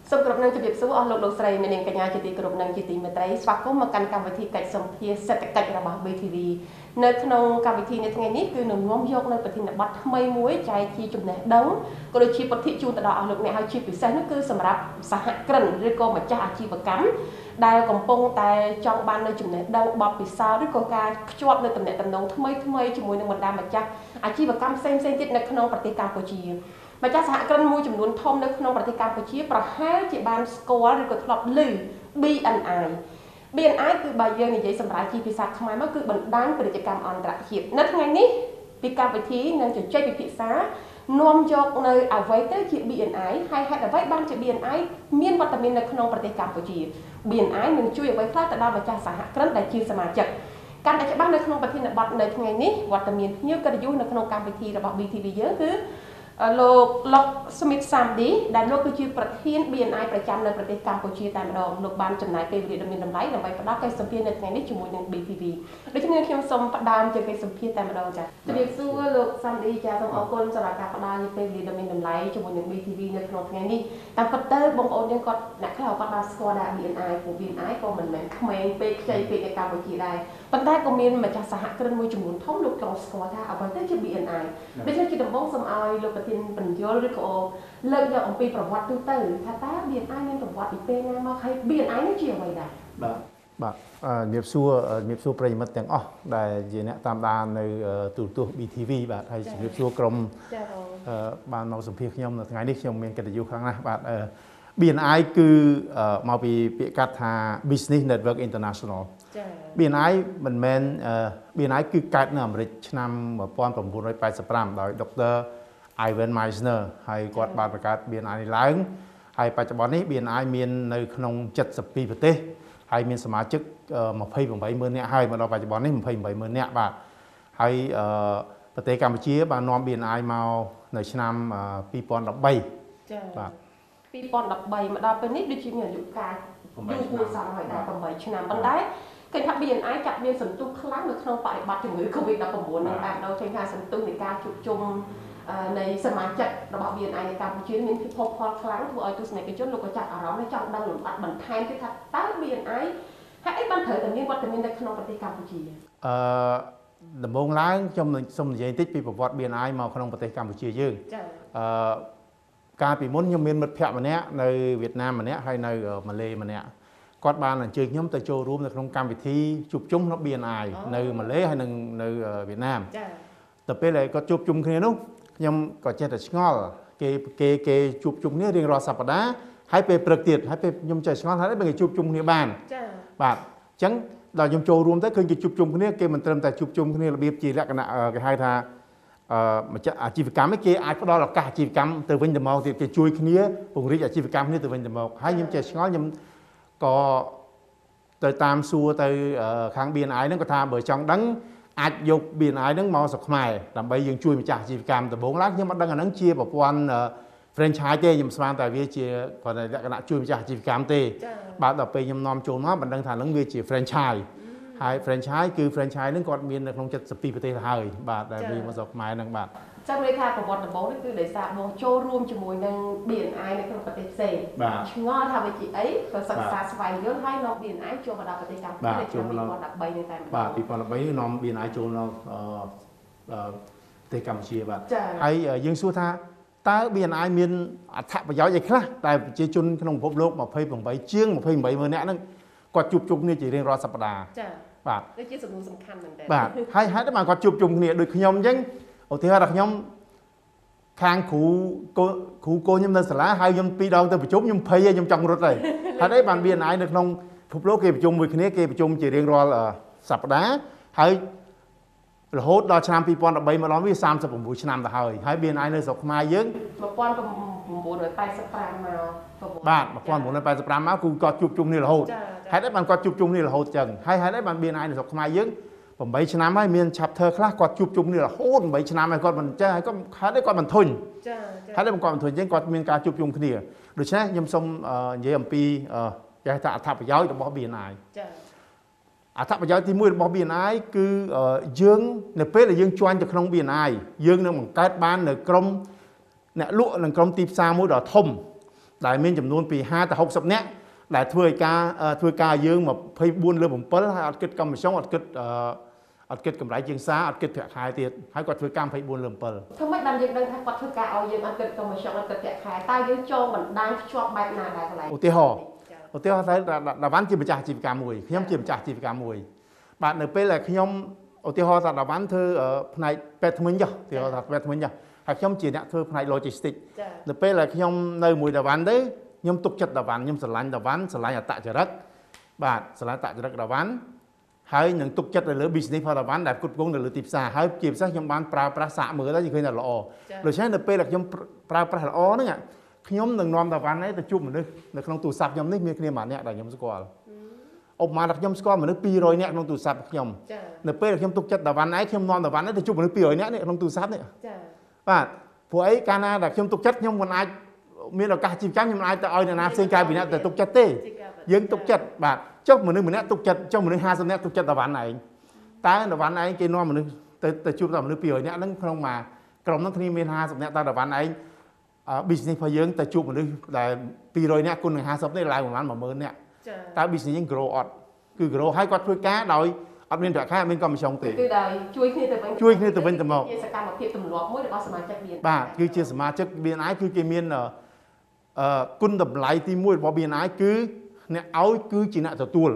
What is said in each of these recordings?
สำหรับนังจะเบียบสู้ออกลงใส่เมนิงกัญญาจิติกรุบนังจิติเมตรัยสวักก็มาการกรรมวิธีกัดสมเพียเศรษฐกิจระบาดบีทีวีในขนมกรรมวิธีในทั้งนี้คือหนุ่มน้อมยกในปฏิบัติบัตรไม่มวยใจที่จุดไหนดังก็โดยชีปฏิจูตลอดออกในหาชีพิเศษนั่นคือสำหรับสหกรณ์หรือก็มาจากอาชีพกรรมได้กำปงแต่จองบ้านในจุดไหนดังบอบปิซาหรือก็การจวบในตำแหน่งตำแหน่งทำไมจมูกในบรรดามาจากอาชีพกรรมเส้นติดในขนมปฏิกรรมปัจจัยมาจากสหกรณ์มวยจำนวนทอมในขนมปฏิกรรมปัจจัยประหารจีบานสกอร์หรือก็ทลบลือ BNI คือใบเยอะในใจสำหรับที่พิซซ่าทำไมมันคือบรรดากิจกรรมอันตรายหิบนั่นไงนี่ปีการไปที่นั่นจะใช้พิซซ่านวมยกในเอาไว้เตอร์จี BNI ให้เอาไว้บ้านจี BNI มีนวัตถุในขนมปฏิกรรมปัจจัย BNI หนึ่งช่วยไว้คลาดแต่เรามาจากสหกรณ์ได้ชื่อสมาชิกการอาจจะบ้านในขนมปฏิบัติในไงนี่วัตถุมีเยอะกระยุในขนมการไปที่ระบบ BTV เยอะคือโลกสมิธซัมดีได้โลกคือชื่อประเทศ BNI ประจำในประเทศกัมพูชีแต่มาดองโลกบ้านจำหน่ายเป็นวิดีโอมีน้ำไหลนำไปประดับการสัมผัสในไงนี่จมูกใน BTV โดยที่เงินเขียนสมประดามจะการสัมผัสแต่มาดองจ้ะจะเรียกสู้ว่าโลกซัมดีจะต้องเอาคนสลับการประดามเป็นวิดีโอมีน้ำไหลจมูกใน BTV ในขนมไงนี่ตามคอเตอร์บงโอนยังก็นักข่าวประดามสกอร์ได้ BNI ของ BNI ก็เหมือนขมงเป็นใจเป็นในกัมพูชีได้ปัจจัยก็มีมาจากสหกรณ์มวยจมูกท้องลูกกองสกอร์ท่าเอาไว้ได้ชื่อ BNI ไม่ใช่คิดถึงบ้องสมเอาโลกประเทศเป็นเยอะหรือก็เลิกอย่างปีประวัติตู้เตอร์ถ้าตาเบียนไอ้เนี่ยประวัติอีกเป็นไงมาใครเบียนไอ้เนี่ยเชี่ยวไว้ได้បាទเงียបសួរប្រិយមិត្តទាំងអស់ដែលជាអ្នកតាមដាននៅទូរទស្សន៍ BTV បាទហើយជំរាបសួរក្រុមបានមកសម្ភាសខ្ញុំនៅថ្ងៃនេះខ្ញុំមានកិត្តិយសខ្លាំងណាស់បាទ BNI គឺមកពីពាក្យកាត់ថា Business Network International BNI មិនមែន BNI គឺកើតនៅអាមេរិកឆ្នាំ1985ដោយដុកទ័រ Ivan Meisner ហើយគាត់បានបង្កើត BNI នេះឡើងហើយបច្ចុប្បន្ននេះ BNI មាននៅក្នុង72ប្រទេសហើយមានសមាជិក280,000 នាក់ហើយមកដល់បច្ចុប្បន្ននេះ280,000 នាក់បាទហើយប្រទេសកម្ពុជាបាននាំ BNI មកនៅឆ្នាំ2013 ចា៎បាទ2013មកដល់ពេលនេះដូចជាមានអាយុកាលយូរគួរសមហើយដល់8ឆ្នាំប៉ុន្តែឃើញថា BNI ចាត់មានសន្ទុះខ្លាំងនៅក្នុងបរិបទជំងឺ COVID-19 នេះបាទដល់ឃើញថាសន្ទុះនៃការជួបជុំในสมาชิกระบบ BNI ในกัมพูชีมีพิภพครั้งทั่วไอตุสเนกชนลูกจักรอารมณ์ในจังดังหลุดอัดบันทัยที่ทัดตั้ง BNI ให้ไอ้บันเถิดแต่นี่วัดแต่นี่ในขนมปฏิกัมพูชีដំបូងឡើងខ្ញុំសូមនិយាយតិចពីប្រវត្តិ BNI មកក្នុងប្រទេសកម្ពុជាយើងកាលពីមុនខ្ញុំមានមិត្តភ័ក្តិម្នាក់នៅវៀតណាមម្នាក់ហើយនៅម៉ាឡេម្នាក់គាត់បានអញ្ជើញខ្ញុំទៅចូលរួមនៅក្នុងកម្មវិធីជួបជុំក្នុង BNI នៅម៉ាឡេហើយនៅវៀតណាមទៅពេលដែលគាត់ជួបជុំគ្នានោះខ្ញុំក៏ចេះតែឆ្ងល់គេជួបជុំគ្នារៀងរាល់សប្តាហ៍ហើយពេលព្រឹកទៀតហើយពេលខ្ញុំចេះឆ្ងល់ថាបើគេជួបជុំគ្នាបានបាទអញ្ចឹងដល់ខ្ញុំចូលរួមទៅឃើញគេជួបជុំគ្នាគេមិនត្រឹមតែជួបជុំគ្នារបៀបជាលក្ខណៈគេហៅថាម្ចាស់អាជីវកម្មគេអាចផ្ដល់ឱកាសអាជីវកម្មទៅវិញទៅមកទៀតគេជួយគ្នាពង្រីកអាជីវកម្មគ្នាទៅវិញទៅមកហើយខ្ញុំចេះឆ្ងល់ខ្ញុំក៏ទៅតាមសួរទៅខាង BNI ហ្នឹងគាត់ថាបើចង់ដឹងអាចយក BNI ហ្នឹងមកស្រុកខ្មែរដើម្បីយើងជួយម្ចាស់អាជីវកម្មដំបូងឡើងខ្ញុំអត់ដឹងអាហ្នឹងជាប្រព័ន្ធ franchise ទេខ្ញុំស្មានតែវាជាគាត់លក្ខណៈជួយម្ចាស់អាជីវកម្មទេបាទដល់ពេលខ្ញុំនាំចូលមកមិនដឹងថាហ្នឹងវាជា franchise ហើយ franchise គឺ franchise ហ្នឹងគាត់មាននៅក្នុង72ប្រទេសទៅហើយបាទដែលវាមកស្រុកខ្មែរហ្នឹងបាទចាំនិយាយថាប្រវត្តិដំបូងនេះគឺដោយសារបងចូលរួមជាមួយនឹង BNI នៅក្នុងប្រទេសផ្សេងឆ្ងល់ថាវាជាអីក៏សិក្សាស្វែងយល់ហើយនាំ BNI ចូលមកដល់ប្រទេសកម្ពុជាឆ្នាំ2013នេះតែម្ដងបាទ2013នាំ BNI ចូលដល់ប្រទេសកម្ពុជាបាទហើយយើងសួរថាតើ BNI មានអត្ថប្រយោជន៍អីខ្លះតែប្រជាជនក្នុងពិភពលោក28ជាង28,000 នាក់ហ្នឹងគាត់ជួបជុំគ្នាជារៀងរាល់សប្តាហ៍ចា៎បាទដូចជាសំខាន់មែនតើបាទហើយហេតុតែគាត់ជួបជុំគ្នាដូចខ្ញុំអញ្ចឹងឧទាហរណ៍ថាខ្ញុំខាងគ្រូកូនខ្ញុំនៅសាលាហើយខ្ញុំ2ដងទៅប្រជុំខ្ញុំភ័យខ្ញុំចង់រត់ហើយហេតុអីបាន BNI នៅក្នុងពិភពលោកគេប្រជុំមួយគ្នាគេប្រជុំជារៀងរាល់សប្តាហ៍ហើយរហូតដល់ឆ្នាំ2013មកដល់វា36ឆ្នាំទៅហើយ BNI នៅស្រុកខ្មែរយើង 1985មកបាទ1985មកគឺគាត់ជួបជុំគ្នារហូតហេតុអីបានគាត់ជួបជុំគ្នារហូតចឹងហើយហេតុអីបាន BNI នៅស្រុកខ្មែរយើង8ឆ្នាំហើយមាន chapter ខ្លះគាត់ជួបជុំគ្នារហូត8ឆ្នាំហើយគាត់មិនចេះហើយគាត់ហេតុអីគាត់មិនធុញហេតុអីគាត់មិនធុញចឹងគាត់មានការជួបជុំគ្នាដូច្នេះខ្ញុំសូមនិយាយអំពីគេថាអត្ថប្រយោជន៍របស់ BNI ចា៎អត្ថប្រយោជន៍ទី1របស់ BNI គឺយើងនៅពេលដែលយើងjoinទៅក្នុង BNI យើងនឹងបង្កើតបាននៅក្រុមអ្នកលក់និងក្រុមទីផ្សារមួយដ៏ធំ đại miền chấm nôn ពី 50 ទៅ 60 នាក់ដែលធ្វើការយើង24លើ7ហើយអត់គិតកម្មវិសងអត់គិតកម្រៃជាងសារអត់គិតប្រាក់ខែទៀតហើយគាត់ធ្វើការ24លើ7 ធ្វើម៉េចបានយើងដឹងថាគាត់ធ្វើការឲ្យយើងអត់គិតកម្មវិសងអត់គិតប្រាក់ខែតើយើងចងបណ្ដាញភ្ជាប់បែបណាដែរកន្លែងឧទាហរណ៍ថាដាវ៉ាន់ជាម្ចាស់អាជីវកម្មមួយខ្ញុំជាម្ចាស់អាជីវកម្មមួយបាទនៅពេលដែលខ្ញុំឧទាហរណ៍ថាដាវ៉ាន់ធ្វើផ្នែកពេទ្យធ្មេញចុះឧទាហរណ៍ថាពេទ្យធ្មេញចុះហើយខ្ញុំជាអ្នកធ្វើផ្នែក logistics នៅពេលដែលខ្ញុំនៅមួយដាវ៉ាន់ទៅខ្ញុំទុកចិត្តដាវ៉ាន់ខ្ញុំស្រឡាញ់ដាវ៉ាន់ស្រឡាញ់អត្តចរិតបាទស្រឡាញ់អត្តចរិតដាវ៉ាន់ហើយនឹងទុកចិត្តទៅលើ business ផលដាវ៉ាន់ដែលគ្រប់គ្រងនៅលើទីផ្សារហើយជាពិសេសខ្ញុំបានប្រើប្រាស់សាកមើលទៅឃើញថាល្អដូច្នេះនៅពេលដែលខ្ញុំប្រើប្រាស់ល្អហ្នឹងខ្ញុំនឹងនាំដាវ៉ាន់នេះទៅជួបមនុស្សនៅក្នុងទូរស័ព្ទខ្ញុំនេះមានគ្នាម្នាក់ដែលខ្ញុំស្គាល់ឧបមាថាខ្ញុំស្គាល់មនុស្ស200នាក់ក្នុងទូរស័ព្ទខ្ញុំនៅពេលដែលខ្ញុំទុកចិត្តដាវ៉ាន់ឯងខ្ញុំនាំដាវ៉ាន់នេះទៅជួបមនុស្ស200នាក់នេះក្នុងទូរស័ព្ទនេះបាទព្រោះអីកាលណាដែលខ្ញុំទុកចិត្តខ្ញុំមិនអាចមានឱកាសអាជីវកម្មខ្ញុំអាចទៅឲ្យអ្នកណាផ្សេងក្រៅពីអ្នកទៅទុកចិត្តទេយើងទុកចិត្តបាទចុះមនុស្សម្នាក់ទុកចិត្តចុះមនុស្ស50នាក់ទុកចិត្តដាវ៉ាន់ឯងតើដាវ៉ាន់ឯងគេនាំមនុស្សទៅជួបតែមនុស្ស200នាក់ហ្នឹងក្នុងមួយក្រុមហ្នឹងគ្នាមាន50នាក់តើដាវ៉ាន់ឯងbusiness របស់យើងទៅជួបមនុស្សដែល200នាក់គុណនឹង50នេះឡើងប្រហែល10000នាក់តើ business យើង grow អត់គឺ grow ហើយគាត់ធ្វើការដោយអត់មានប្រាក់ខែអត់មានកម្មវិសងទេគឺដោយជួយគ្នាទៅវិញទៅមកជាសកម្មភាពទម្លាប់មួយរបស់សមាជិក BNI បាទគឺជាសមាជិក BNI គឺគេមានគុណតម្លៃទី1របស់ BNI គឺអ្នកឲ្យគឺជាអ្នកទទួល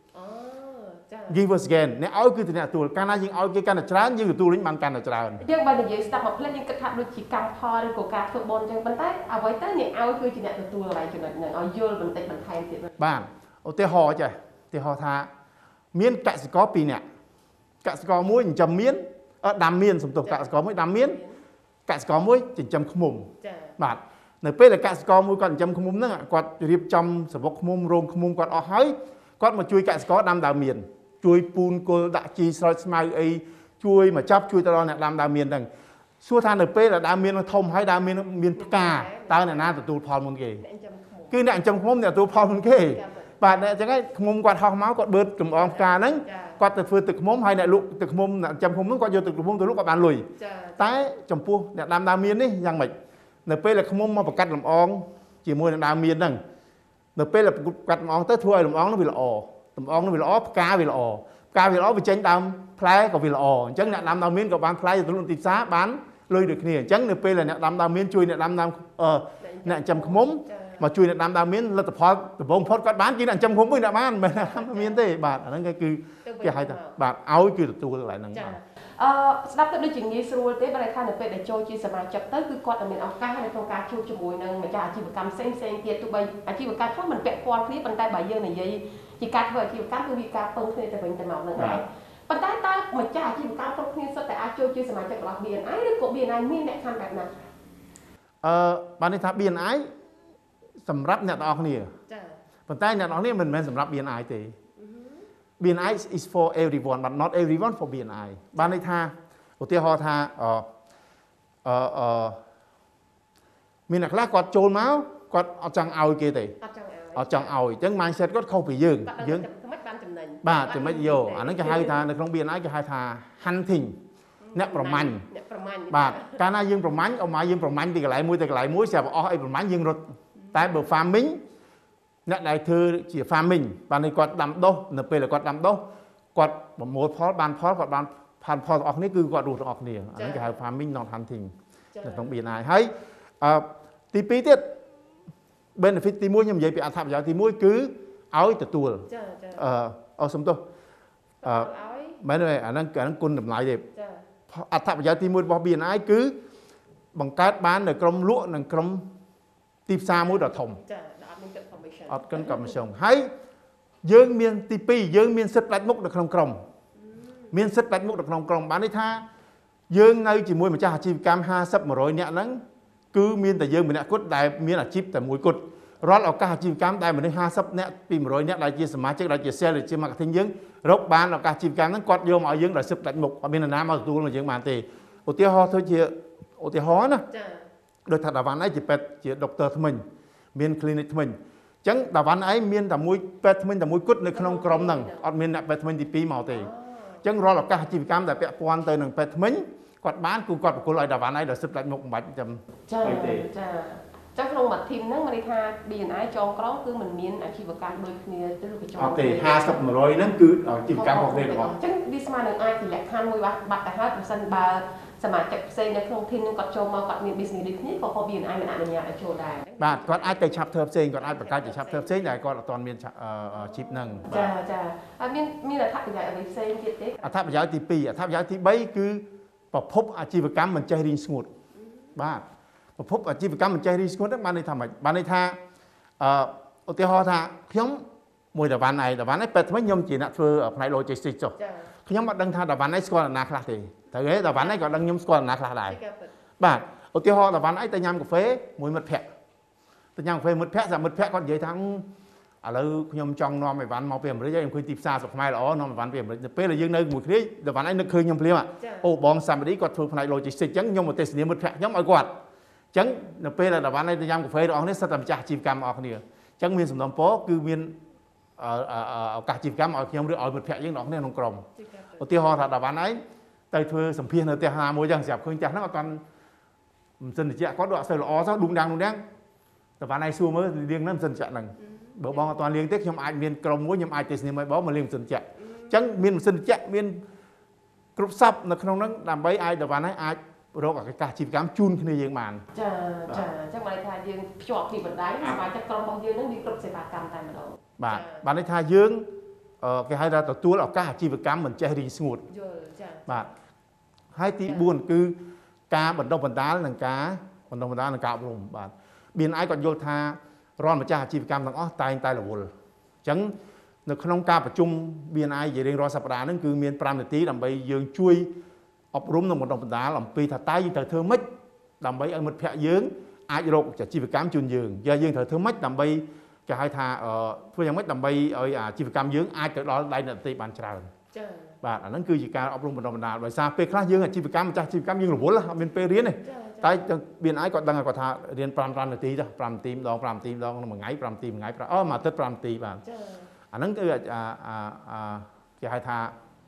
Give us again អ្នកឲ្យគឺជាអ្នកទទួលកាលណាយើងឲ្យគេកាន់តែច្រើនយើងទទួលវិញបានកាន់តែច្រើនយើងបើនិយាយស្ដាប់មកផ្លេចយើងគិតថាដូចជាកម្មផលឬក៏ការធ្វើបុណ្យអញ្ចឹងប៉ុន្តែអ្វីទៅអ្នកឲ្យគឺជាអ្នកទទួលកន្លែងចំណុចហ្នឹងឲ្យយល់បន្តិចបន្ថែមទៀតបាទឧទាហរណ៍ចេះឧទាហរណ៍ថាមានកសិករ2នាក់កសិករមួយចិញ្ចឹមមានដាំមានសំទោសកសិករមួយដាំមានកសិករមួយចិញ្ចឹមឃ្មុំបាទនៅពេលដែលកសិករមួយគាត់ចិញ្ចឹមឃ្មុំហ្នឹងគាត់រៀបចំសបុកឃ្មុំរោងឃ្មុំគាត់អស់ហើយគាត់មកជួយកសិករដាំដើមមានជួយពូនគល់ដាក់ជីស្រោចស្មៅអីជួយមកចាប់ជួយទៅដល់អ្នកដាំដើមមានហ្នឹងសួរថានៅពេលដែលដើមមានធំហើយដើមមានផ្កាតើអ្នកណាទទួលផលមុនគេគឺអ្នកចិញ្ចឹមឃ្មុំអ្នកទទួលផលមុនគេបាទអញ្ចឹងហើយឃ្មុំគាត់ហោះមកគាត់បឺតចំអងផ្កាហ្នឹងគាត់ទៅធ្វើទឹកឃ្មុំហើយអ្នកលក់ទឹកឃ្មុំអ្នកចិញ្ចឹមឃ្មុំហ្នឹងគាត់យកទឹកឃ្មុំទៅលក់គាត់បានលុយតែចំពោះអ្នកដាំដើមមាននេះយ៉ាងម៉េចនៅពេលដែលឃ្មុំមកបង្កាត់លំអងជាមួយនឹងដើមមានហ្នឹងនៅពេលដែលកាត់លំអងទៅធ្វើឲ្យលំអងនោះវាល្អលំអងនោះវាល្អផ្កាវាល្អវាចេញដើមផ្លែក៏វាល្អអញ្ចឹងអ្នកដាំដើមមានក៏បានផ្លែទៅលក់ទីផ្សារបានលុយដូចគ្នាអញ្ចឹងនៅពេលដែលអ្នកដាំដើមមានជួយអ្នកដាំដើមអ្នកចិញ្ចឹមឃ្មុំមកជួយអ្នកដាំដើមមានលទ្ធផលដំបូងផុតគាត់បានគឺអ្នកចិញ្ចឹមឃ្មុំវិញអ្នកបានមិនមានទេបាទអាហ្នឹងគឺគេហៅថាបាទឲ្យគឺទទួលកន្លែងហ្នឹងបាទស្ដាប់ទៅដូចជាងាយស្រួលទេបើថានៅពេលដែលចូលជាសមាជិកទៅគឺគាត់មានឱកាសនៅក្នុងការជួបជាមួយនឹងម្ចាស់អាជីវកម្មផ្សេងទៀតទោះបីអាជីវកម្មខ្លះមិនពាក់ព័ន្ធគ្នាប៉ុន្តែបើយើងនិយាយជាការធ្វើអាជីវកម្មគឺវាការពឹងគ្នាទៅវិញទៅមកនឹងដែរប៉ុន្តែតើម្ចាស់អាជីវកម្មគ្រប់គ្នាសុទ្ធតែអាចចូលជាសមាជិករបស់ BNI ឬក៏ BNI មានលក្ខខណ្ឌបែបណាបានន័យថា BNI សម្រាប់អ្នកទាំងអស់គ្នាចា៎ប៉ុន្តែអ្នកទាំងអស់គ្នាមិនមែនសម្រាប់ BNI ទេ BNI is for everyone but not everyone for BNI បានន័យថាឧទាហរណ៍ថាមានអ្នកខ្លះគាត់ចូលមកគាត់អត់ចង់ឲ្យគេទេអត់ចង់ឲ្យអញ្ចឹង mindset គាត់ខុសពីយើងមិនបានចំណេញបាទចំណេញយកអាហ្នឹងគេហៅថានៅក្នុង BNI គេហៅថា hunting អ្នកប្រមាញ់បាទកាលណាយើងប្រមាញ់ឲ្យមកយើងប្រមាញ់ពីកន្លែងមួយទៅកន្លែងមួយស្រាប់អស់អីប្រមាញ់យើងរត់តែបើ farming អ្នកដែលធ្វើជា farming បាននេះគាត់ដាំដុះនៅពេលដែលគាត់ដាំដុះគាត់ប្រមូលផលបានផលគាត់បានផលទាំងអស់គ្នាគឺគាត់រស់ទាំងអស់គ្នាអាហ្នឹងគេហៅ farming not hunting នៅក្នុង BNI ហើយទី2ទៀត benefit ទី1ខ្ញុំនិយាយពីអត្ថប្រយោជន៍ទី1គឺឲ្យទទួលសំទោសមែនទេអាហ្នឹងគុណតម្លៃទេអត្ថប្រយោជន៍ទី1របស់ BNI គឺបង្កើតបាននៅក្រុមលក់និងក្រុមទីផ្សារមួយដ៏ធំអត់កិនកំសងហើយយើងមានទី2យើងមានសិទ្ធិផ្ដាច់មុខនៅក្នុងក្រុមមានសិទ្ធិផ្ដាច់មុខនៅក្នុងក្រុមបានន័យថាយើងនៅជាមួយម្ចាស់អាជីវកម្ម50 100នាក់ហ្នឹងគឺមានតែយើងម្នាក់គត់ដែលមានអាជីពតែមួយគត់រាល់ឱកាសអាជីវកម្មដែលមនុស្ស50នាក់ពី100នាក់ដែលជាសមាជិកដែលជា sales ដែលជា marketing យើងរកបានឱកាសអាជីវកម្មហ្នឹងគាត់យកមកឲ្យយើងដោយសិទ្ធិផ្ដាច់មុខអត់មាននរណាមកទទួលមកយើងបានទេឧទាហរណ៍ធ្វើជាឧទាហរណ៍ណាដូចថាដាវ៉ាន់ឯងជាពេទ្យជាដុកទ័រធ្មេញមាន clinic ធ្មេញអញ្ចឹងដាវ៉ាន់ឯងមានតែមួយពេទ្យធ្មេញតែមួយគត់នៅក្នុងក្រុមហ្នឹងអត់មានអ្នកពេទ្យធ្មេញទី2មកទេអញ្ចឹងរាល់ឱកាសអាជីវកម្មដែលពាក់ព័ន្ធទៅនឹងពេទ្យធ្មេញគាត់បានគឺគាត់ប្រគល់ឲ្យដាវ៉ាន់ឯងដោយសិទ្ធិផ្ដាច់មុខមិនបាច់ចាំចាจังក្នុងមួយធីមហ្នឹងមកន័យថា BNI ចងក្រងគឺមិនមានអាជីវកម្មដូចគ្នាទៅឬក៏ចងអត់ទេ50 100ហ្នឹងគឺអាជីវកម្មរបស់គ្នារបស់អញ្ចឹងវាស្មើនឹងអាចជាលក្ខខណ្ឌមួយបាត់ទៅហើយប្រសិនបើសមាជិកផ្សេងនៅក្នុងធីមហ្នឹងគាត់ចូលមកគាត់មាន business ដូចគ្នាក៏ BNI មិនអនុញ្ញាតឲ្យចូលដែរបាទគាត់អាចទៅ chapter ផ្សេងគាត់អាចបង្កើតជា chapter ផ្សេងតែគាត់អត់ទាន់មាន chip ហ្នឹងចាហើយមានអត្ថប្រយោជន៍អ្វីផ្សេងទៀតទេអត្ថប្រយោជន៍ទី2អត្ថប្រយោជន៍ទី3គឺប្រភពអាជីវកម្មមិនចេះរីងស្ងួតបាទប្រភពអាជីវកម្មមិនចេះរីងស្ងួតហ្នឹងបានន័យថាម៉េចបានន័យថាឧទាហរណ៍ថាខ្ញុំមួយតាវ៉ាន់ឯងពេលថ្មីខ្ញុំជាអ្នកធ្វើផ្នែក logistics ចុះខ្ញុំអត់ដឹងថាតាវ៉ាន់ឯងស្គាល់អ្នកណាខ្លះទេត្រូវទេតាវ៉ាន់ឯងក៏ដឹងខ្ញុំស្គាល់អ្នកណាខ្លះដែរបាទឧទាហរណ៍តាវ៉ាន់ឯងទៅញ៉ាំកាហ្វេមួយមិត្តភក្តិទៅញ៉ាំកាហ្វេមិត្តភក្តិមិត្តភក្តិគាត់និយាយថាឥឡូវខ្ញុំចង់នាំអីវ៉ាន់មកពីអាមេរិកហើយខ្ញុំឃើញទីផ្សារស្រុកខ្មែរល្អនាំអីវ៉ាន់ពីអាមេរិកទៅពេលដែលយើងនៅមួយគ្នាតាវ៉ាន់ឯងនឹកឃើញខ្ញុំភ្លាមអូបងសាមឌីគាត់ធ្វើផ្នែក logistics អញ្ចឹងខ្ញុំមកទេសនាមិត្តភក្តិខ្ញុំឲ្យគាត់អញ្ចឹងនៅពេលដែលតាវ៉ាន់ឯងទៅញ៉ាំកាហ្វេរបស់នេះសិតតែម្ចាស់អាជីវកម្មអស់គ្នាអញ្ចឹងមានសំណពរគឺមានឱកាសអាជីវកម្មឲ្យខ្ញុំឬឲ្យមិត្តភក្តិយើងទាំងអស់គ្នាក្នុងក្រុមឧទាហរណ៍ថាតាវ៉ាន់ឯងទៅធ្វើសម្ភាសនៅផ្ទះណាមួយអញ្ចឹងស្រាប់ឃើញផ្ទះហ្នឹងអត់ទាន់មិនសិនតិចគាត់ដូចអត់សូវល្អសោះឌុំដាំងតាវ៉ាន់ឯងសួរមើលលៀងហ្នឹងមិនសិនតិចហ្នឹងបើបងអត់ទាន់លៀងទេខ្ញុំអាចមានក្រុមមួយខ្ញុំអាចទេសនាឲ្យបងមកលៀងម៉ាស៊ីនតិចអញ្ចឹងមានម៉ាស៊ីនតិចមានគ្រប់សពនៅក្នុងហ្នឹងដើម្បីឲ្យតាវ៉ាន់ឯងអាចរកឱកាសអាជីវកម្មជូនគ្នាយើងបានចាអញ្ចឹងបានថាយើងភ្ជាប់ពីបណ្ដាញសមាជិកក្រុមរបស់យើងហ្នឹងមានគ្រប់សេវាកម្មតែម្ដងបាទបានន័យថាយើងគេហៅថាទទួលឱកាសអាជីវកម្មមិនចេះរីងស្ងួតយល់ចាបាទហើយទី4គឺការបណ្ដុះបណ្ដាលនិងការអប់រំបាទ BNI គាត់យល់ថារាល់ម្ចាស់អាជីវកម្មទាំងអស់តែងតែរវល់អញ្ចឹងនៅក្នុងការប្រជុំ BNI ជារៀងរាល់សប្តាហ៍ហ្នឹងគឺមាន5នាទីដើម្បីយើងជួយអប់រំនិងបណ្ដុះបណ្ដាលអំពីថាតើយើងត្រូវធ្វើម៉េចដើម្បីឲ្យមិត្តភក្តិយើងអាចរកអាជីវកម្មជូនយើងយើងត្រូវធ្វើម៉េចដើម្បីគេហៅថាធ្វើយ៉ាងម៉េចដើម្បីឲ្យអាជីវកម្មយើងអាចទៅដល់ដៃអ្នកដទៃបានច្រើនចា៎បាទអាហ្នឹងគឺជាការអប់រំបណ្ដុះបណ្ដាលដោយសារពេលខ្លះយើងអាជីវកម្មម្ចាស់អាជីវកម្មយើងរវល់អត់មានពេលរៀនទេតែ BNI គាត់ដឹងគាត់ថារៀន5នាទីចុះ5នាទីម្ដង5នាទីម្ដងក្នុងមួយថ្ងៃ5នាទីមួយថ្ងៃមួយអាទិត្យ5នាទីបាទចា៎អាហ្នឹងគឺគេហៅថា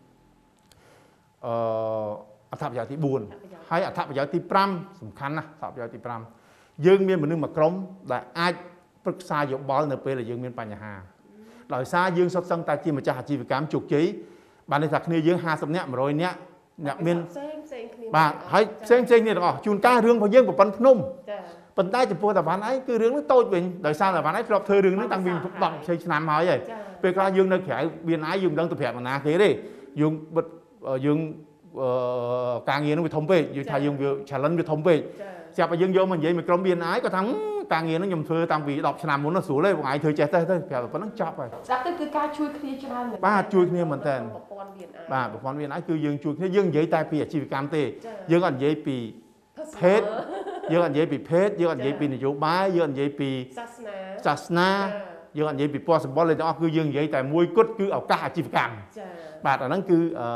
អត្ថប្រយោជន៍ទី4ហើយអត្ថប្រយោជន៍ទី5សំខាន់ណាស់អត្ថប្រយោជន៍ទី5យើងមានមនុស្សមួយក្រុមដែលអាចប្រឹក្សាយោបល់នៅពេលដែលយើងមានបញ្ហាដោយសារយើងសុទ្ធសឹងតែជាម្ចាស់អាជីវកម្មជោគជ័យបានន័យថាគ្នាយើង50នាក់100នាក់អ្នកមានផ្សេងគ្នាបាទហើយផ្សេងគ្នាទាំងអស់ជួនកាលរឿងរបស់យើងប្រព័ន្ធភ្នំចា៎ប៉ុន្តែចំពោះតាវ៉ាន់ឯងគឺរឿងនោះតូចវិញដោយសារតាវ៉ាន់ឯងធ្លាប់ធ្វើរឿងនេះតាំងពី10ឆ្នាំហើយពេលខ្លះយើងនៅក្រៅ BNI យើងមិនដឹងទៅប្រាប់ណាគេទេយើងការងារនោះវាធំពេកយើងថាយើងវា challenge វាធំពេកស្រាប់តែយើងយកមកនិយាយមួយក្រុម BNI គាត់ថាការងារនោះខ្ញុំធ្វើតាំងពី10ឆ្នាំមុនស្រួលទេបងឯងធ្វើចេះទៅប្រាប់តែប៉ុណ្្នឹងចប់ហើយស្ដាប់ទៅគឺការជួយគ្នាច្រើនមែនបាទជួយគ្នាមែនតើបាទប្រព័ន្ធ BNI គឺយើងជួយគ្នាយើងនិយាយតែពីអាជីវកម្មទេយើងអត់និយាយពីភេទយើងអត់និយាយពីភេទយើងអត់និយាយពីនយោបាយយើងអត់និយាយពីសាសនាយើងអត់និយាយពីពណ៌សម្បុរទាំងអស់គឺយើងនិយាយតែមួយគត់គឺឱកាសអាជីវកម្មបាទអាហ្នឹងគឺ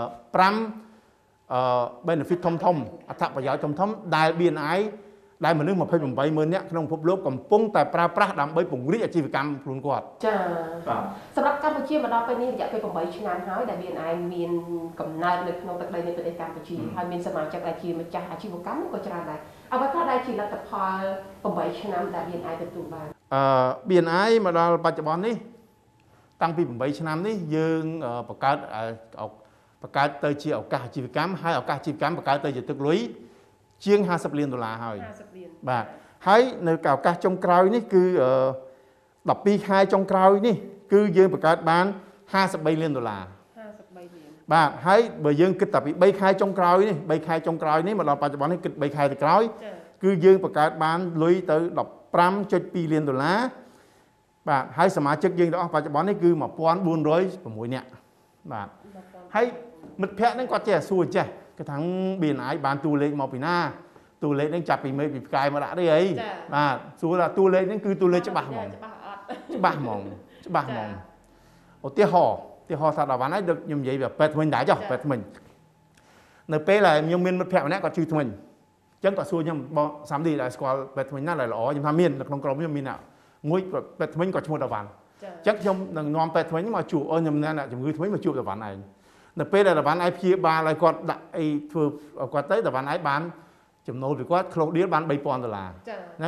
5 benefit ធំអត្ថប្រយោជន៍ធំដែល BNI ដែលមនុស្ស280000នាក់ក្នុងពិភពលោកកំពុងតែប្រើប្រាស់ដើម្បីពង្រីកអាជីវកម្មខ្លួនគាត់ចា៎សម្រាប់កម្ពុជាមកដល់ពេលនេះរយៈពេល8ឆ្នាំហើយដែល BNI មានកំណើតនៅក្នុងទឹកដីនៃប្រទេសកម្ពុជាហើយមានសមាជិកដែលជាម្ចាស់អាជីវកម្មក៏ច្រើនដែរអ្វីខ្លះដែលជាលទ្ធផល8ឆ្នាំដែល BNI ទទួលបាន BNI មកដល់បច្ចុប្បន្ននេះតាំងពី8ឆ្នាំនេះយើងបង្កើតទៅជាឱកាសអាជីវកម្មហើយឱកាសអាជីវកម្មបង្កើតទៅជាទឹកលុយជាង$50 លានហើយ 50លានបាទហើយនៅឱកាសចុងក្រោយនេះគឺ12ខែចុងក្រោយនេះគឺយើងបង្កើតបាន$53 លាន 53លានបាទហើយបើយើងគិតតែពី3ខែចុងក្រោយនេះ3ខែចុងក្រោយនេះមកដល់បច្ចុប្បន្ននេះគិត3ខែទៅក្រោយគឺយើងបង្កើតបានលុយទៅ$15.2 លានបាទហើយសមាជិកយើងទាំងអស់បច្ចុប្បន្ននេះគឺ1406នាក់បាទហើយមិត្តភ័ក្តិហ្នឹងគាត់ចេះសួរចេះគេថា BNI បានតួលេខមកពីណាតួលេខហ្នឹងចាប់ពីមេឃពីផ្កាយមកដាក់ទេអីបាទសួរថាតួលេខហ្នឹងគឺតួលេខច្បាស់ហ្មងច្បាស់ហ្មងឧទាហរណ៍ថាដល់វ៉ាន់ហើយខ្ញុំនិយាយពីពេទ្យថ្មិញដែរចុះពេទ្យថ្មិញនៅពេលដែលខ្ញុំមានមិត្តភ័ក្តិម្នាក់គាត់ជួយថ្មិញអញ្ចឹងគាត់សួរខ្ញុំបងសាំឌីដែលស្គាល់ពេទ្យថ្មិញណាដែលល្អខ្ញុំថាមាននៅក្នុងក្រុមខ្ញុំមានមួយពេទ្យថ្មិញគាត់ឈ្មោះតាវ៉ាន់អញ្ចឹងខ្ញុំនឹងនាំពេទ្យថ្មិញមកជួបខ្ញុំអ្នកជំងឺថ្មិញមកជួបតាវ៉ាន់ឯងនៅពេលដែលតាវ៉ាន់ឯងព្យាបាលឲ្យគាត់ដាក់អីធ្វើគាត់ទៅតាវ៉ាន់ឯងបានចំណូលពីគាត់ close deal បាន$3000ហ្នឹង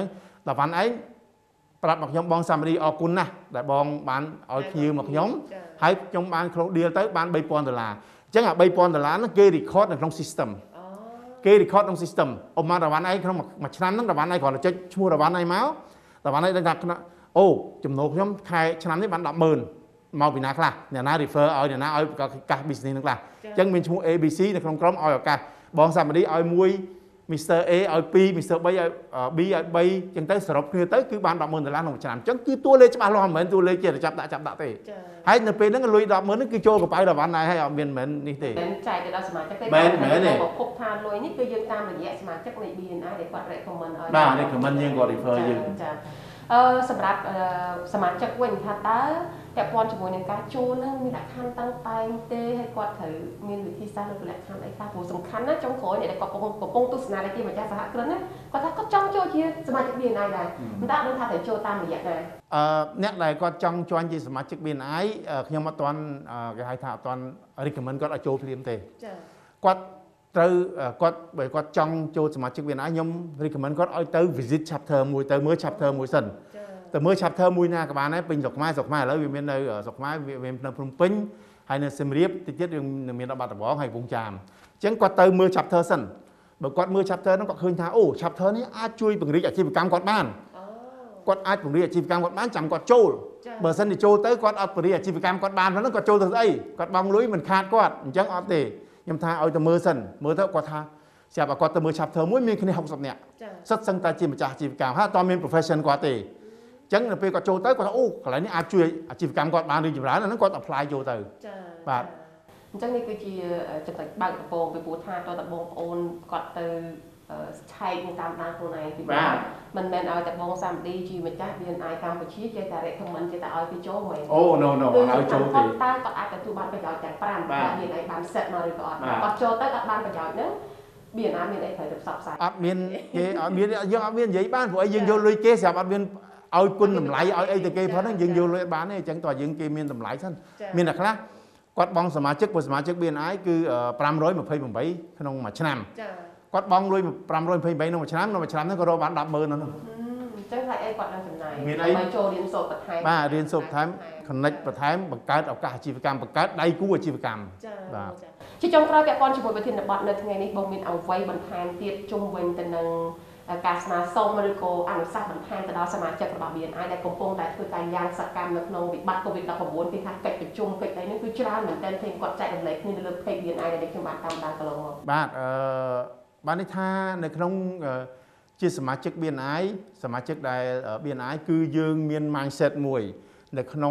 ដល់បានឯងប្រាប់មកខ្ញុំបងសាមរីអរគុណណាស់ដែលបងបានឲ្យភ្ញៀវមកខ្ញុំហើយខ្ញុំបាន close deal ទៅបាន$3,000អញ្ចឹងអា$3,000ហ្នឹងគេ record នៅក្នុង system គេ record ក្នុង system អមរវ៉ាន់ឯងក្នុងមួយឆ្នាំហ្នឹងរវ៉ាន់ឯងគ្រាន់តែចុចឈ្មោះរវ៉ាន់ឯងមករវ៉ាន់ឯងដឹងថាអូចំណូលខ្ញុំខែឆ្នាំនេះបាន10,000មកពីណាខ្លះអ្នកណា refer ឲ្យអ្នកណាឲ្យកាស business ហ្នឹងខ្លះអញ្ចឹងមានឈ្មោះ ABC នៅក្នុងក្រុមឲ្យឱកាសបងសាមរីឲ្យមួយ Mr. A ឲ្យ2 Mr. B ឲ្យ3អញ្ចឹងទៅសរុបគ្នាទៅគឺបាន$10,000ក្នុងមួយឆ្នាំអញ្ចឹងគឺតួលេខច្បាស់លាស់មិនមែនតួលេខជាចាប់ដាក់ទេហើយនៅពេលហ្នឹងលុយ$10,000ហ្នឹងគឺចូលកប៉ៅរវ៉ាន់ហើយអត់មានមិននេះទេមិនចែកទៅដល់សមាជិកទេមែនប្រភពឋានលុយនេះគឺយើងតាមរយៈសមាជិកនៃ BNI ដែលគាត់ recommend ឲ្យបាទ recommend យើងគាត់ refer យើងចាសម្រាប់សមាជិកវិញថាតើពាក់ព័ន្ធជាមួយនឹងការជួលហ្នឹងមានលក្ខខណ្ឌតាំងតែងទេហើយគាត់ត្រូវមានវិធីសាស្ត្រឬលក្ខខណ្ឌអីខ្លះព្រោះសំខាន់ណាចុងក្រោយអ្នកដែលគាត់កំពុងទស្សនាជាម្ចាស់សហគ្រិនណាគាត់ថាគាត់ចង់ចូលជាសមាជិក BNI ដែរមិនដឹងថាត្រូវចូលតាមរយៈណាអ្នកដែលគាត់ចង់joinជាសមាជិក BNI ខ្ញុំអត់ទាន់គេហៅថាអត់ទាន់ recommend គាត់ឲ្យចូលភ្លាមទេចាគាត់ត្រូវបើគាត់ចង់ចូលសមាជិក BNI ខ្ញុំ recommend គាត់ឲ្យទៅ visit chapter មួយទៅមើល chapter មួយសិនទៅមើល chapter មួយណាក៏បានដែរពេញស្រុកខ្មែរឥឡូវវាមាននៅស្រុកខ្មែរវាមាននៅភ្នំពេញហើយនៅសៀមរាបតិចទៀតយើងមានដល់បាត់ដំបងហើយកំពង់ចាមអញ្ចឹងគាត់ទៅមើល chapter សិនបើគាត់មើល chapter ហ្នឹងគាត់ឃើញថាអូ chapter នេះអាចជួយពង្រីកអាជីវកម្មគាត់បានគាត់អាចពង្រីកអាជីវកម្មគាត់បានចាំគាត់ចូលបើសិនជាចូលទៅគាត់អត់ពង្រីកអាជីវកម្មគាត់បានហ្នឹងគាត់ចូលទៅស្អីគាត់បង់លុយមិនខាតគាត់អញ្ចឹងអត់ទេខ្ញុំថាឲ្យទៅមើលសិនមើលទៅគាត់ថាស្រាប់តែគាត់ទៅមើល chapter មួយមានគ្នា60នាក់សិតសឹងតែជាម្ចាស់អាជីវកម្មហើយអត់មាន profession គាត់ទេអញ្ចឹងនៅពេលគាត់ចូលទៅគាត់ថាអូកន្លែងនេះអាចជួយអាជីវកម្មគាត់បានរីកចម្រើនអាហ្នឹងគាត់ apply ចូលទៅចា៎បាទអញ្ចឹងនេះគឺជាចំណុចបើកដំបូងពីព្រោះថាតើបងប្អូនគាត់ទៅឆែកតាមដានខ្លួនឯងពីបាទមិនមែនឲ្យតែបងសាមឌីជាម្ចាស់ BNI កម្ពុជាចេះតែ recommend ចេះតែឲ្យគេចូលមែនអូ no ឲ្យចូលទេតើគាត់អាចទទួលបានប្រយោជន៍ទាំង5បាទ BNI បាន set មកឬក៏អត់គាត់ចូលទៅគាត់បានប្រយោជន៍ហ្នឹងBNI មានអីត្រូវទៅផ្សព្វផ្សាយអត់មានគេអត់មានយើងអត់មាននិយាយបានព្រោះអីយើងយកលុយគេស្រាប់អត់មានឲ្យគុណតម្លៃឲ្យអីទៅគេផងហ្នឹងយើងយកលុយបានទេអញ្ចឹងតើយើងគេមានតម្លៃសិនមានតែខ្លះគាត់បង់សមាជិកព្រោះសមាជិក BNI គឺ528ក្នុងមួយឆ្នាំចាគាត់បង់លុយ528ក្នុងមួយឆ្នាំហ្នឹងក៏រកបាន10,000ហ្នឹងអញ្ចឹងហើយអីគាត់នឹងចំណាយដើម្បីចូលរៀនសូត្របន្ថែមបាទរៀនសូត្របន្ថែម connect បន្ថែមបង្កើតឱកាសអាជីវកម្មបង្កើតដៃគូអាជីវកម្មបាទជាចុងក្រោយពាក់ព័ន្ធជាមួយប្រធានបទនៅថ្ងៃនេះបងមានអ្វីបន្ថែមទៀតជុំវិញទៅនឹងការស្នើសុំឬក៏អនុសាសន៍បន្ថែមទៅដល់សមាជិករបស់ BNI ដែលកំពុងតែធ្វើការយ៉ាងសកម្មនៅក្នុងវិបត្តិ COVID-19 គេថាកិច្ចប្រជុំកិច្ចអីនេះគឺច្រើនមែនទែនឃើញគាត់ចែករំលែកគ្នានៅលើ page BNI ដែលខ្ញុំបានតាមដានកន្លងមកបាទបាននេះថានៅក្នុងជាសមាជិក BNI សមាជិកដែល BNI គឺយើងមាន mindset មួយនៅក្នុង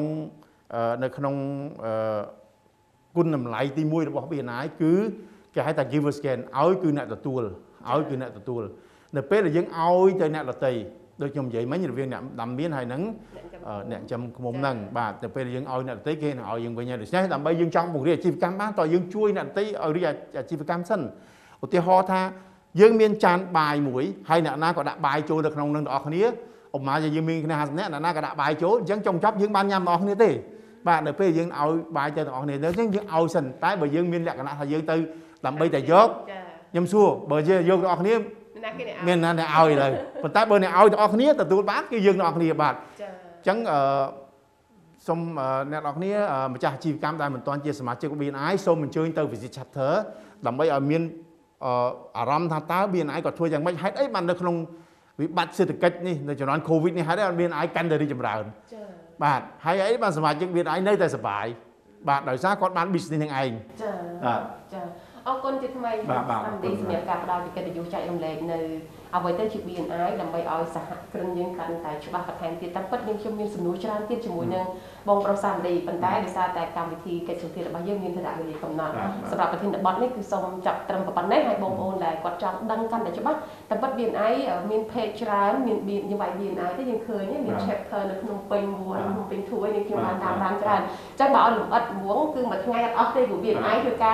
គុណតម្លៃទី1របស់ BNI គឺគេហៅថា givers gain ឲ្យគឺអ្នកទទួលនៅពេលដែលយើងឲ្យទៅអ្នកដទៃដូចខ្ញុំនិយាយមិញរវាងអ្នកដាំមៀនហើយនឹងអ្នកចំឃុំហ្នឹងបាទទៅពេលយើងឲ្យអ្នកដទៃគេនឹងឲ្យយើងវិញហើយដូច្នេះដើម្បីយើងចង់ពង្រីកអាជីវកម្មបានតើយើងជួយអ្នកដទៃឲ្យរីកអាជីវកម្មសិនឧទាហរណ៍ថាយើងមានចានបាយមួយហើយអ្នកណាក៏ដាក់បាយចូលទៅក្នុងនឹងទាំងអស់គ្នាឧបមាថាយើងមានគ្នា50នាក់អ្នកណាក៏ដាក់បាយចូលអញ្ចឹងចុងចប់យើងបានញ៉ាំទាំងអស់គ្នាទេបាទនៅពេលយើងឲ្យបាយទៅទាំងអស់គ្នាទៅអញ្ចឹងយើងឲ្យសិនតែបើយើងមានលក្ខណៈថាយើងទៅដើម្បីតែយកខ្ញុំសួរបើយើងយកទាំងអស់គ្នាមានណាអ្នកឲ្យទៅប៉ុន្តែបើអ្នកឲ្យទាំងអស់គ្នាទទួលបានគឺយើងទាំងអស់គ្នាបាទអញ្ចឹងសូមអ្នកនរគ្នាម្ចាស់អាជីវកម្មដែលមិនទាន់ជាសមាជិក BNI សូមអញ្ជើញទៅ visit chapter ដើម្បីឲ្យមានអារម្មណ៍ថាតើ BNI ក៏ធ្វើយ៉ាងម៉េចហេតុអីបាននៅក្នុងវិបត្តិសេដ្ឋកិច្ចនេះនៅជំនាន់ COVID នេះហេតុអី BNI កាន់តែរីកចម្រើនបាទហើយអីបានសមាជិក BNI នៅតែសប្បាយបាទដោយសារគាត់បាន business នឹងឯងចាចាអរគុណជាថ្មីសម្រាប់ការផ្ដល់កិត្តិយសចែករំលែកនៅអ្វីទៅជា BNI ដើម្បីឲ្យសហគ្រិនយើងកាន់តែច្បាស់បន្ថែមទៀតតាមពិតខ្ញុំមានសំណួរច្រើនទៀតជាមួយនឹងបងប្រុសសាមឌីប៉ុន្តែដោយសារតែកម្មវិធីកិច្ចសន្ទនារបស់យើងមានថវិកាវេលាកំណត់សម្រាប់ប្រធានបទនេះគឺសូមចាប់ត្រឹមប៉ុណ្ណេះហើយបងប្អូនដែលគាត់ចង់ដឹងកាន់តែច្បាស់តាមពិត BNI មាន page ច្រើនមានយើងវាយ BNI ទេយើងឃើញមាន chapter នៅក្នុងពេញមួយក្នុងពេញទួយនេះខ្ញុំបានតាមដានច្រើនអញ្ចឹងបើឲ្យលម្អិតហ្មងគឺមួយថ្ងៃអត់អស់ទេព្រោះ BNI គឺការ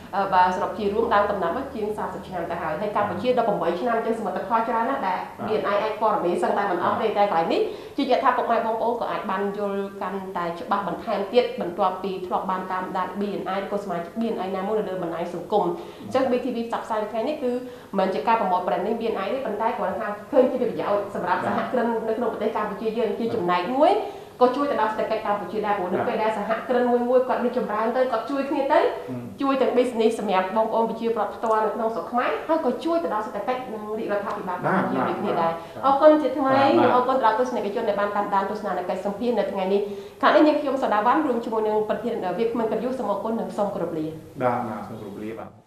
và sập chỉរួមđang tầm nắm chiên xa sậpឆ្នាំទៅហើយហើយកម្ពុជា18ឆ្នាំចឹងសមត្ថផលច្រើនណាស់ដែល BNI អាចព័ត៌មានសឹងតែមិនអស់ទេតែកន្លែងនេះជាយថាពុកម៉ែបងប្អូនក៏អាចបានយល់កាន់តែច្បាស់បន្ថែមទៀតបន្ទាប់ពីធ្លាប់បានតាមដាន BNI ឬក៏សមាជិក BNI ណាមួយនៅលើបណ្ដាញសង្គមអញ្ចឹង BTV ផ្សព្វផ្សាយថ្ងៃនេះគឺមិនជាការប្រមូល branding BNI ទេប៉ុន្តែគ្រាន់តែថាឃើញជាប្រយោជន៍សម្រាប់សហគ្រិននៅក្នុងប្រទេសកម្ពុជាយើងជាចំណែកមួយក៏ជួយទៅដល់សេដ្ឋកិច្ចកម្ពុជាដែរព្រោះនៅពេលដែលសហគ្រិនមួយគាត់មានចម្រើនទៅគាត់ជួយគ្នាទៅជួយទាំង business សម្រាប់បងប្អូនប្រជាពលរដ្ឋផ្ទាល់នៅក្នុងស្រុកខ្មែរហើយក៏ជួយទៅដល់សេដ្ឋកិច្ចនិងរាជរដ្ឋាភិបាលរបស់យើងដូចគ្នាដែរអរគុណជាថ្មីនិងអរគុណដល់ទស្សនិកជនដែលបានតាមដានទស្សនានៃកិច្ចសម្ភាសន៍នៅថ្ងៃនេះខាងនេះខ្ញុំសដាវ៉ាន់រួមជាមួយនឹងប្រធានវិក្កាមកិត្តិយសសូមអរគុណនិងសូមគោរពលាបាទសូមគោរពលាបាទ